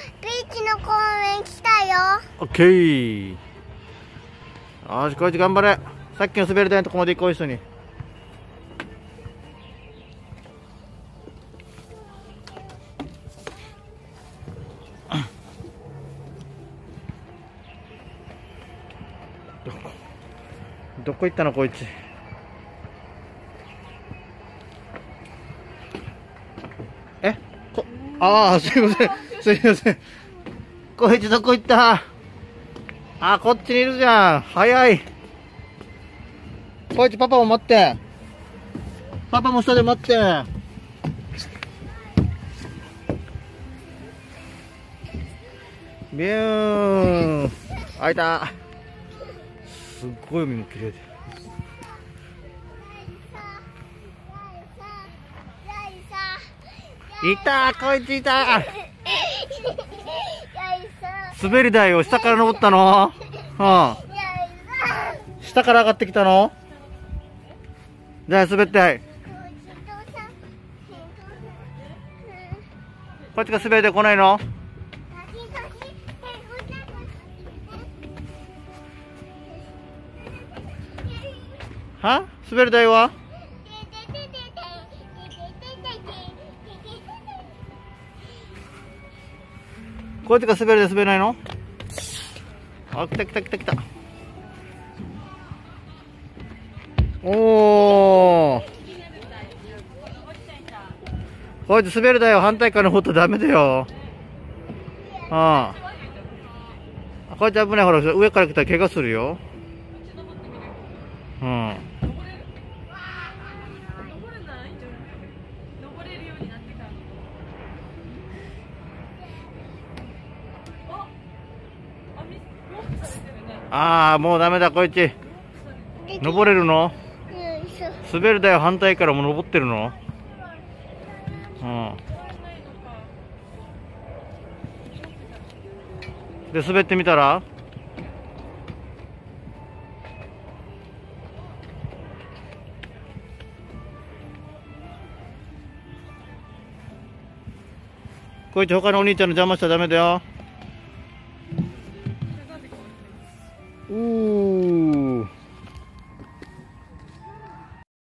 ビーチの公園来たよ。 オッケー。よし、こいつ頑張れ。さっきの滑り台のとこまで行こう、一緒に。どこ行ったのこいつ。ああ、すいません。すいません。こいつどこ行った。あ、こっちにいるじゃん。早い。こいつパパを待って。パパも下で待って。ビューン。開いた。すっごい海も綺麗で。いた、こいついた。滑り台を下から登ったの？うん。下から上がってきたの？じゃあ滑ってはい。こっちが滑り台来ないの？は？滑り台は？こいつが滑り台滑れないの？あ、来た来た来た来た。おー。こいつ滑り台を反対側の方とダメだよ。ああ。こいつ危ない、ほら、上から来たら怪我するよ。うん。ああ、もうダメだ、こいつ。登れるの？滑り台反対からも登ってるの？うん。で、滑ってみたら？こいつ他のお兄ちゃんの邪魔しちゃダメだよ。